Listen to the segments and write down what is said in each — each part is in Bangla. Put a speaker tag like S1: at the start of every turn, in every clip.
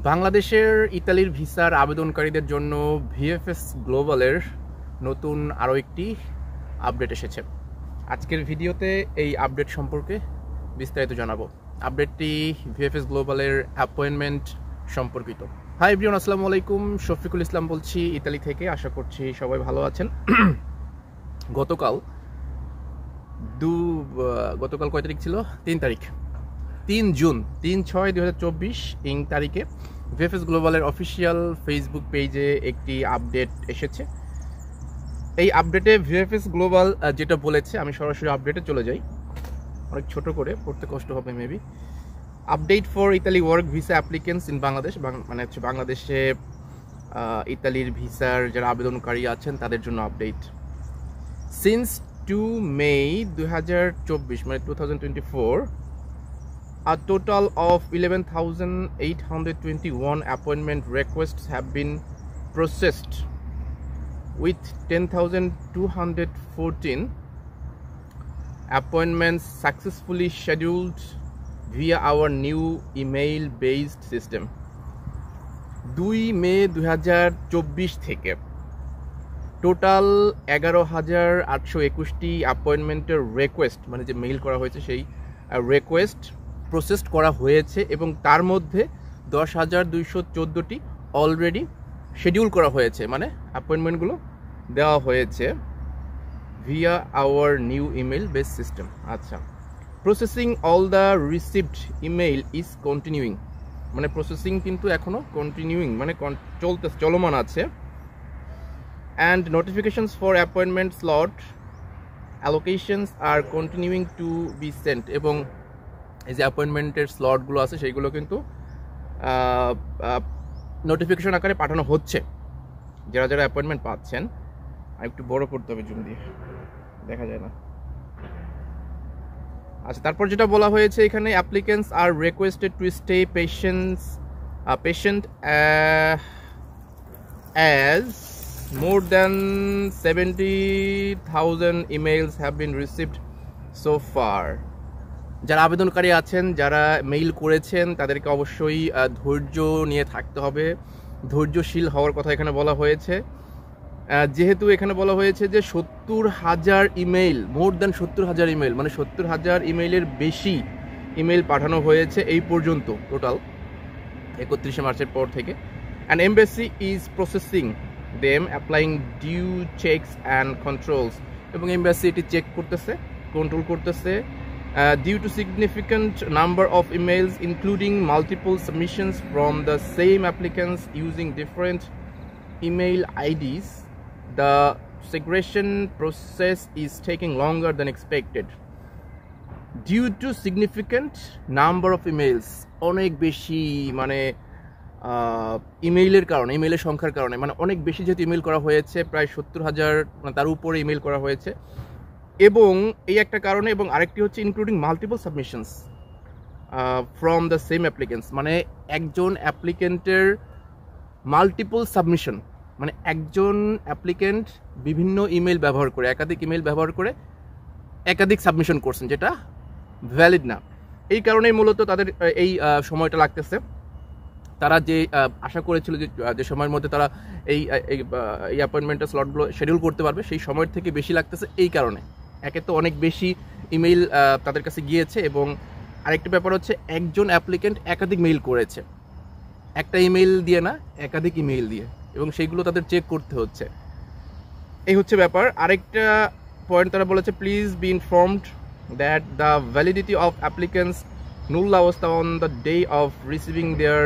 S1: বাংলাদেশের ইতালির ভিসার আবেদনকারীদের জন্য ভিএফএস গ্লোবালের নতুন আরও একটি আপডেট এসেছে। আজকের ভিডিওতে এই আপডেট সম্পর্কে বিস্তারিত জানাবো। আপডেটটি ভিএফএস গ্লোবালের অ্যাপয়েন্টমেন্ট সম্পর্কিত। হাই এভরিওয়ান, আসসালামু আলাইকুম। শফিকুল ইসলাম বলছি ইতালি থেকে। আশা করছি সবাই ভালো আছেন। গতকাল কয় তারিখ ছিল? 3 জুন 3/6/2024 তারিখে ভিএফএস গ্লোবালের অফিসিয়াল ফেসবুক পেজে একটি আপডেট এসেছে। এই আপডেটে ভিএফএস গ্লোবাল যেটা বলেছে, আমি সরাসরি আপডেটে চলে যাই। অনেক ছোট করে পড়তে কষ্ট হবে maybe. Update for Italy work visa applicants in Bangladesh, মানে হচ্ছে বাংলাদেশে ইতালির ভিসার যারা আবেদনকারী আছেন তাদের জন্য আপডেট। সিন্স 2 মে 2024 মানে 2024, a total of 11,821 appointment requests have been processed, with 10,214 appointments successfully scheduled via our new email-based system. 2 মে 2024 থেকে টোটাল 11,821টি অ্যাপয়েন্টমেন্টের রিকোয়েস্ট, মানে যে মেইল করা হয়েছে সেই রিকোয়েস্ট প্রসেসড করা হয়েছে, এবং তার মধ্যে 10,214টি অলরেডি শিডিউল করা হয়েছে, মানে অ্যাপয়েন্টমেন্টগুলো দেওয়া হয়েছে via our new email base system. আচ্ছা, processing all the received email is continuing, মানে প্রসেসিং কিন্তু এখনও কন্টিনিউইং, মানে চলমান আছে। And notifications for appointment slot allocations are continuing to be sent, এবং এই যে অ্যাপয়েন্টমেন্টের স্লটগুলো আছে সেইগুলো কিন্তু নোটিফিকেশন আকারে পাঠানো হচ্ছে যারা যারা অ্যাপয়েন্টমেন্ট পাচ্ছেন। আর একটু বড় করতে হবে, জুম দিয়ে দেখা যায় না। আচ্ছা, তারপর যেটা বলা হয়েছে এখানে, applicants are requested to stay patient as more than 70,000 emails have been received so far. যারা আবেদনকারী আছেন, যারা মেইল করেছেন, তাদেরকে অবশ্যই ধৈর্য নিয়ে থাকতে হবে, ধৈর্যশীল হওয়ার কথা এখানে বলা হয়েছে। যেহেতু এখানে বলা হয়েছে যে 70,000 ইমেইল, মোর দ্যান 70,000 ইমেইল, মানে 70,000 ইমেইলের বেশি ইমেইল পাঠানো হয়েছে এই পর্যন্ত টোটাল 31 মার্চের পর থেকে। And embassy is processing them, applying due checks and controls, এবং এমবাসি এটি চেক করতেছে, কন্ট্রোল করতেছে। Due to significant number of emails including multiple submissions from the same applicants using different email IDs, the segregation process is taking longer than expected. Due to significant number of emails, অনেক বেশি, মানে ইমেইলের কারণে, ইমেইলের সংখ্যার কারণে, মানে অনেক বেশি যেহেতু ইমেইল করা হয়েছে, প্রায় 70,000, মানে তার উপরে ইমেইল করা হয়েছে, এবং এই একটা কারণে। এবং আরেকটি হচ্ছে including multiple submissions from the same applicants, মানে একজন অ্যাপ্লিকেন্টের মাল্টিপল সাবমিশন, মানে একজন অ্যাপ্লিকেন্ট বিভিন্ন ইমেইল ব্যবহার করে, একাধিক ইমেইল ব্যবহার করে একাধিক সাবমিশন করছেন, যেটা ভ্যালিড না। এই কারণেই মূলত তাদের এই সময়টা লাগতেছে। তারা যে আশা করেছিল যে সময়ের মধ্যে তারা এই অ্যাপয়েন্টমেন্টের স্লটগুলো শিডিউল করতে পারবে, সেই সময়ের থেকে বেশি লাগতেছে। এই কারণে একে তো অনেক বেশি ইমেইল তাদের কাছে গিয়েছে, এবং আরেকটি ব্যাপার হচ্ছে একজন অ্যাপ্লিকেন্ট একাধিক মেইল করেছে, একটা ইমেইল দিয়ে না, একাধিক ইমেইল দিয়ে, এবং সেইগুলো তাদের চেক করতে হচ্ছে। এই হচ্ছে ব্যাপার। আরেকটা পয়েন্ট তারা বলেছে, please be informed that the validity of applicants nulla osta on the day of receiving their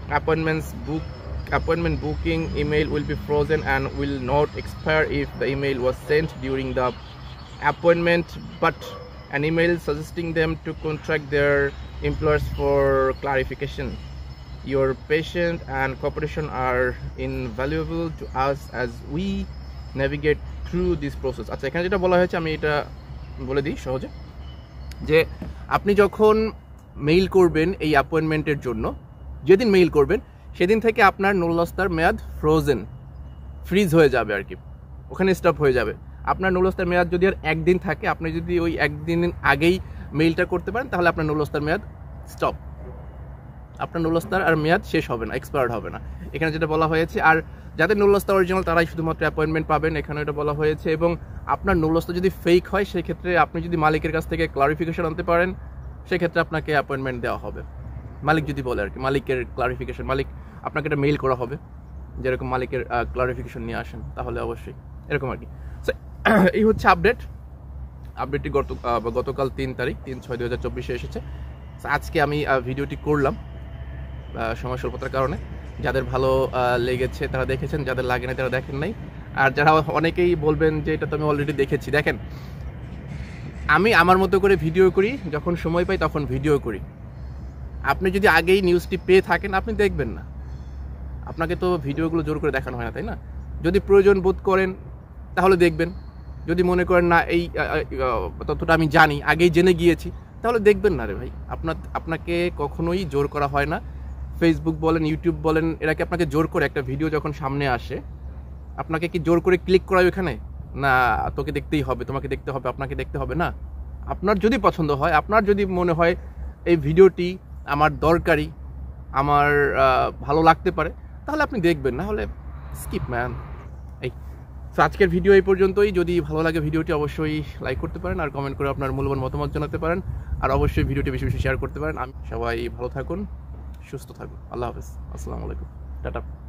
S1: appointment booking email will be frozen and will not expire if the email was sent during the appointment, but an email suggesting them to contact their employers for clarification. Your patience and cooperation are invaluable to us as we navigate through this process. আচ্ছা, এখানে যেটা বলা হয়েছে আমি এটা বলে দিই সহজে, যে আপনি যখন মেইল করবেন এই অ্যাপয়েন্টমেন্টের জন্য, যেদিন মেইল করবেন সেদিন থেকে আপনার নুল্লস্তার মেয়াদ ফ্রিজ হয়ে যাবে আর কি, ওখানে স্টপ হয়ে যাবে। আপনার নুল্লস্তার মেয়াদ যদি আর একদিন থাকে, আপনি যদি ওই একদিন আগেই মেইলটা করতে পারেন, তাহলে আপনার নুল্লস্তার মেয়াদ স্টপ। আপনার নুলস্তার আর মেয়াদ শেষ হবে না, এক্সপায়ার্ড হবে না, এখানে যেটা বলা হয়েছে। আর যাদের নুলস্তা অরিজিনাল তারাই শুধুমাত্র অ্যাপয়েন্টমেন্ট পাবেন, এখানে এটা বলা হয়েছে। এবং আপনার নুলস্তা যদি ফেক হয় সেই ক্ষেত্রে আপনি যদি মালিকের কাছ থেকে ক্লারিফিকেশন আনতে পারেন সেক্ষেত্রে আপনাকে অ্যাপয়েন্টমেন্ট দেওয়া হবে। মালিক যদি বলে আর কি, মালিকের ক্লারিফিকেশন, মালিক আপনাকে এটা মেইল করা হবে যেরকম মালিকের ক্লারিফিকেশন নিয়ে আসেন, তাহলে অবশ্যই এরকম আর কি। এই হচ্ছে আপডেটটি গতকাল 3/6/2024 এসেছে। আজকে আমি ভিডিওটি করলাম সময় স্বল্পতার কারণে। যাদের ভালো লেগেছে তারা দেখেছেন, যাদের লাগে না তারা দেখেন নাই। আর যারা অনেকেই বলবেন যে এটা তো আমি অলরেডি দেখেছি, দেখেন আমি আমার মতো করে ভিডিও করি, যখন সময় পাই তখন ভিডিও করি। আপনি যদি আগেই নিউজটি পেয়ে থাকেন আপনি দেখবেন না, আপনাকে তো ভিডিওগুলো জোর করে দেখানো হয় না, তাই না? যদি প্রয়োজন বোধ করেন তাহলে দেখবেন, যদি মনে করেন না এই তথ্যটা আমি জানি, আগেই জেনে গিয়েছি, তাহলে দেখবেন না রে ভাই। আপনাকে কখনোই জোর করা হয় না। ফেসবুক বলেন, ইউটিউব বলেন, এরা কি আপনাকে জোর করে একটা ভিডিও যখন সামনে আসে আপনাকে কি জোর করে ক্লিক করায় ওখানে? না, তোকে দেখতেই হবে, তোমাকে দেখতে হবে, আপনাকে দেখতে হবে না। আপনার যদি পছন্দ হয়, আপনার যদি মনে হয় এই ভিডিওটি আমার দরকারি, আমার ভালো লাগতে পারে, তাহলে আপনি দেখবেন, না হলে স্কিপ ম্যান। এই আজকের ভিডিও এই পর্যন্তই। যদি ভালো লাগে ভিডিওটি অবশ্যই লাইক করতে পারেন আর কমেন্ট করে আপনার মূল্যবান মতামত জানাতে পারেন। আর অবশ্যই ভিডিওটি বেশি বেশি শেয়ার করতে পারেন। আমি সবাই ভালো থাকুন, সুস্থ থাকুন। আল্লাহ হাফেজ, আসসালামু আলাইকুম, টাটা।